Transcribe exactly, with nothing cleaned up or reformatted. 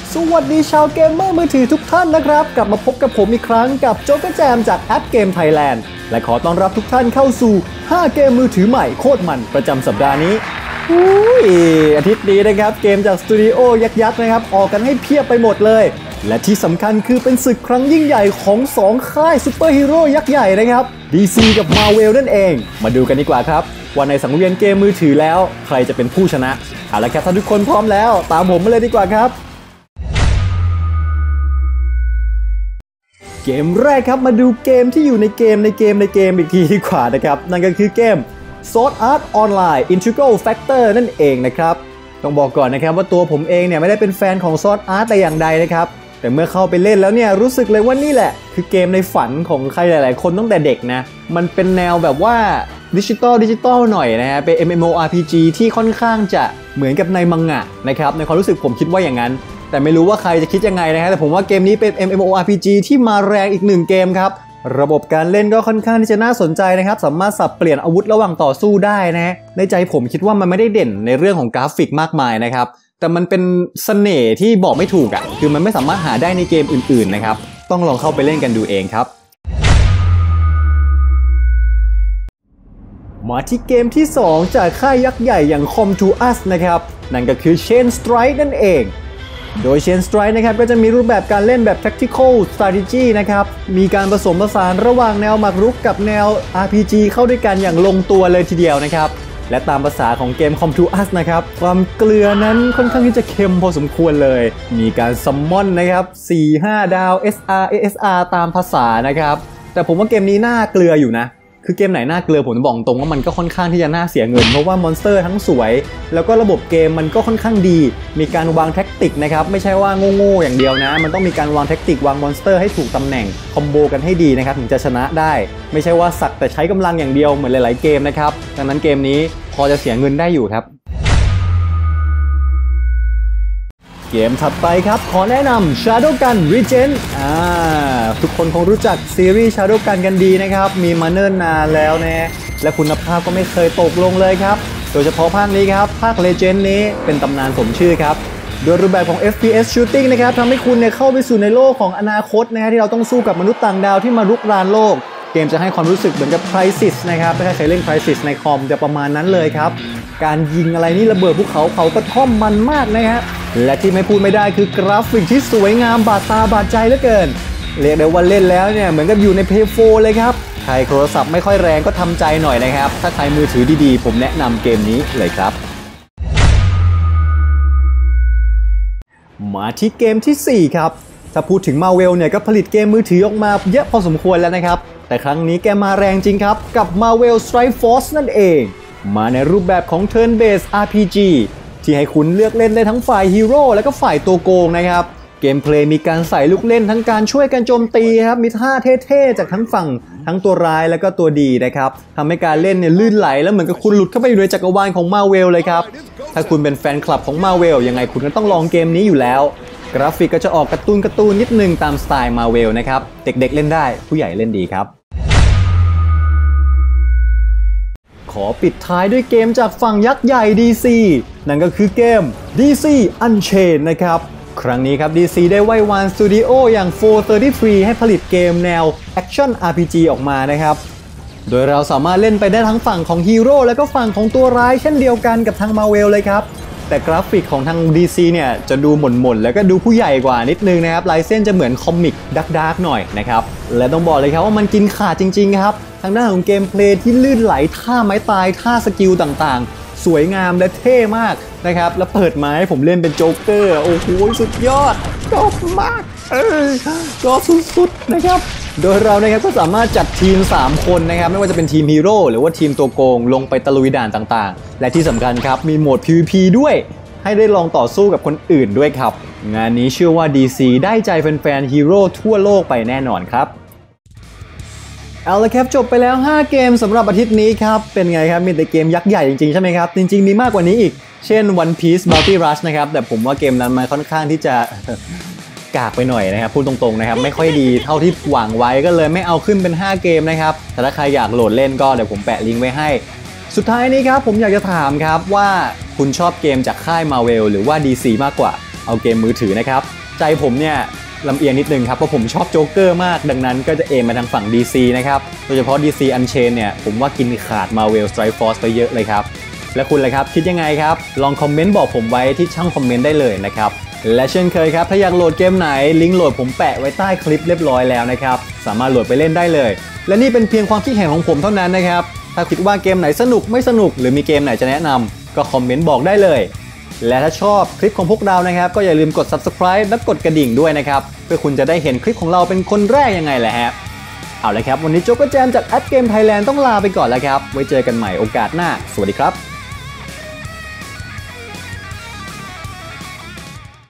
สวัสดีชาวเกมเมอร์มือถือทุกท่านนะครับกลับมาพบกับผมอีกครั้งกับโจ๊กเกอร์แจมจากแอปเกมไทยแลนด์และขอต้อนรับทุกท่านเข้าสู่ห้าเกมมือถือใหม่โคตรมันประจำสัปดาห์นี้อุ้ยอาทิตย์นี้นะครับเกมจากสตูดิโอยักษ์ๆนะครับออกกันให้เพียบไปหมดเลยและที่สำคัญคือเป็นศึกครั้งยิ่งใหญ่ของสองค่ายซูเปอร์ฮีโร่ยักษ์ใหญ่นะครับ ดี ซี กับ Marvel นั่นเองมาดูกันดีกว่าครับว่าในสังเวียนเกมมือถือแล้วใครจะเป็นผู้ชนะเอาละครับถ้าทุกคนพร้อมแล้วตามผมมาเลยดีกว่าครับเกมแรกครับมาดูเกมที่อยู่ในเกมในเกมในเกมอีกทีดีกว่านะครับนั่นก็คือเกม Sword Art Online Integral Factor นั่นเองนะครับต้องบอกก่อนนะครับว่าตัวผมเองเนี่ยไม่ได้เป็นแฟนของ Sword Art แต่อย่างใดนะครับแต่เมื่อเข้าไปเล่นแล้วเนี่ยรู้สึกเลยว่านี่แหละคือเกมในฝันของใครหลายๆคนตั้งแต่เด็กนะมันเป็นแนวแบบว่าดิจิตอลดิจิตอลหน่อยนะฮะเป็น เอ็ม เอ็ม โอ อาร์ พี จี ที่ค่อนข้างจะเหมือนกับในมังงะนะครับในความรู้สึกผมคิดว่าอย่างนั้นแต่ไม่รู้ว่าใครจะคิดยังไงนะฮะแต่ผมว่าเกมนี้เป็น เอ็ม เอ็ม โอ อาร์ พี จี ที่มาแรงอีกหนึ่งเกมครับระบบการเล่นก็ค่อนข้างที่จะน่าสนใจนะครับสามารถสับเปลี่ยนอาวุธระหว่างต่อสู้ได้นะฮะในใจผมคิดว่ามันไม่ได้เด่นในเรื่องของกราฟิกมากมายนะครับแต่มันเป็นเสน่ห์ที่บอกไม่ถูกอ่ะคือมันไม่สามารถหาได้ในเกมอื่นๆนะครับต้องลองเข้าไปเล่นกันดูเองครับมาที่เกมที่สองจากค่ายยักษ์ใหญ่อย่าง Come to Us นะครับนั่นก็คือ Chain Strike นั่นเองโดย Chain Strike นะครับก็จะมีรูปแบบการเล่นแบบ Tactical Strategy นะครับมีการผสมผสานระหว่างแนวหมากรุกกับแนว อาร์ พี จี เข้าด้วยกันอย่างลงตัวเลยทีเดียวนะครับและตามภาษาของเกม Come to Us นะครับความเกลือนั้นค่อนข้างที่จะเค็มพอสมควรเลยมีการซัมมอนนะครับ สี่ห้า ดาว เอส อาร์ เอ เอส อาร์ ตามภาษานะครับแต่ผมว่าเกมนี้น่าเกลืออยู่นะคือเกมไหนน่าเกลือผมจะบอกตรงว่ามันก็ค่อนข้างที่จะน่าเสียเงินเพราะว่ามอนสเตอร์ทั้งสวยแล้วก็ระบบเกมมันก็ค่อนข้างดีมีการวางแท็กติกนะครับไม่ใช่ว่าโง่ๆอย่างเดียวนะมันต้องมีการวางแท็กติกวางมอนสเตอร์ให้ถูกตำแหน่งคอมโบกันให้ดีนะครับถึงจะชนะได้ไม่ใช่ว่าสักแต่ใช้กำลังอย่างเดียวเหมือนหลายๆเกมนะครับดังนั้นเกมนี้พอจะเสียเงินได้อยู่ครับเกมถัดไปครับขอแนะนำ Shadowgun Legends อ่าทุกคนคงรู้จักซีรีส์ Shadowgun กันดีนะครับมีมาเนิ่นนานแล้วนะและคุณภาพก็ไม่เคยตกลงเลยครับโดยเฉพาะภาคนี้ครับภาค Legend นี้เป็นตำนานสมชื่อครับโดยรูปแบบของ เอฟ พี เอส Shooting นะครับทำให้คุณเนี่ยเข้าไปสู่ในโลกของอนาคตนะฮะที่เราต้องสู้กับมนุษย์ต่างดาวที่มารุกรานโลกเกมจะให้ความรู้สึกเหมือนกับ Crysis นะครับถ้าใครเคยเล่น Crysis ในคอมจะประมาณนั้นเลยครับการยิงอะไรนี่ระเบิดภูเขาเผากระท่อมมันมากนะฮะและที่ไม่พูดไม่ได้คือกราฟิกที่สวยงามบาดตาบาดใจเหลือเกินเรียกได้ว่าเล่นแล้วเนี่ยเหมือนกับอยู่ใน เพย์ โฟร์ เลยครับใครโทรศัพท์ไม่ค่อยแรงก็ทำใจหน่อยนะครับถ้าใครมือถือดีๆผมแนะนำเกมนี้เลยครับมาที่เกมที่สี่ครับถ้าพูดถึง Marvel เนี่ยก็ผลิตเกมมือถือออกมาเยอะพอสมควรแล้วนะครับแต่ครั้งนี้แกมาแรงจริงครับกับ Marvel Strike Force นั่นเองมาในรูปแบบของ Turn Based อาร์ พี จี ที่ให้คุณเลือกเล่นได้ทั้งฝ่ายฮีโร่และก็ฝ่ายตัวโกงนะครับเกมเพลย์มีการใส่ลูกเล่นทั้งการช่วยกันโจมตีครับมีท่าเท่ๆจากทั้งฝั่งทั้งตัวร้ายและก็ตัวดีนะครับทำให้การเล่นเนี่ยลื่นไหลแล้วเหมือนกับคุณหลุดเข้าไปอยู่ในจักรวาลของ Marvel เลยครับถ้าคุณเป็นแฟนคลับของ Marvel ยังไงคุณก็ต้องลองเกมนี้อยู่แล้วกราฟิกก็จะออกการ์ตูนการ์ตูนนิดนึงตามสไตล์ Marvel นะครับเด็กๆเล่นได้ผู้ใหญ่เล่นดีครับขอปิดท้ายด้วยเกมจากฝั่งยักษ์ใหญ่ ดี ซี นั่นก็คือเกม ดี ซี Unchained นะครับครั้งนี้ครับ ดี ซี ได้ไหว้วานสตูดิโออย่าง โฟร์ สามสิบสามให้ผลิตเกมแนว Action อาร์ พี จี ออกมานะครับโดยเราสามารถเล่นไปได้ทั้งฝั่งของฮีโร่และก็ฝั่งของตัวร้ายเช่นเดียวกันกับทาง Marvel เลยครับแต่กราฟิกของทาง ดี ซี เนี่ยจะดูหม่นๆแล้วก็ดูผู้ใหญ่กว่านิดนึงนะครับลายเส้นจะเหมือนคอมิกดาร์กๆหน่อยนะครับและต้องบอกเลยครับว่ามันกินขาดจริงๆครับทางด้านของเกมเพลย์ที่ลื่นไหลท่าไม้ตายท่าสกิลต่างๆสวยงามและเท่มากนะครับแล้วเปิดมาให้ผมเล่นเป็นโจ๊กเกอร์โอ้โหสุดยอดชอบมากเออชอบสุดๆนะครับโดยเรานะครับก็สามารถจัดทีมสามคนนะครับไม่ว่าจะเป็นทีมฮีโร่หรือว่าทีมตัวโกงลงไปตะลุยด่านต่างๆและที่สำคัญครับมีโหมด พี วี พี ด้วยให้ได้ลองต่อสู้กับคนอื่นด้วยครับงานนี้เชื่อว่า ดี ซี ได้ใจแฟนๆฮีโร่ทั่วโลกไปแน่นอนครับเอาละครับจบไปแล้วห้าเกมสำหรับอาทิตย์นี้ครับเป็นไงครับมีแต่เกมยักษ์ใหญ่จริงๆใช่ไหมครับจริงๆมีมากกว่านี้อีกเช่น One Piece Multi Rush นะครับแต่ผมว่าเกมนั้นมันค่อนข้างที่จะกากไปหน่อยนะครับพูดตรงๆนะครับไม่ค่อยดีเท่าที่หวังไว้ก็เลยไม่เอาขึ้นเป็นห้าเกมนะครับแต่ถ้าใครอยากโหลดเล่นก็เดี๋ยวผมแปะลิงก์ไว้ให้สุดท้ายนี้ครับผมอยากจะถามครับว่าคุณชอบเกมจากค่าย Marvel หรือว่า ดี ซี มากกว่าเอาเกมมือถือนะครับใจผมเนี่ยลำเอียงนิดนึงครับเพราะผมชอบโจ๊กเกอร์มากดังนั้นก็จะเอมมาทางฝั่ง ดี ซี นะครับโดยเฉพาะ ดี ซี Unchained เนี่ยผมว่ากินขาด Marvel Strike Force ไปเยอะเลยครับและคุณล่ะครับคิดยังไงครับลองคอมเมนต์บอกผมไว้ที่ช่องคอมเมนต์ได้เลยนะครับและเช่นเคยครับถ้าอยากโหลดเกมไหนลิงก์โหลดผมแปะไว้ใต้คลิปเรียบร้อยแล้วนะครับสามารถโหลดไปเล่นได้เลยและนี่เป็นเพียงความคิดเห็นของผมเท่านั้นนะครับถ้าคิดว่าเกมไหนสนุกไม่สนุกหรือมีเกมไหนจะแนะนำก็คอมเมนต์บอกได้เลยและถ้าชอบคลิปของพวกเรานะครับก็อย่าลืมกด ซับสไครบ์ และกดกระดิ่งด้วยนะครับเพื่อคุณจะได้เห็นคลิปของเราเป็นคนแรกยังไงแหละฮะเอาละครับวันนี้โจ๊กเกอร์แจมจากแอปเกมไทยแลนด์ต้องลาไปก่อนแล้วครับไว้เจอกันใหม่โอกาสหน้าสวัสดีครับ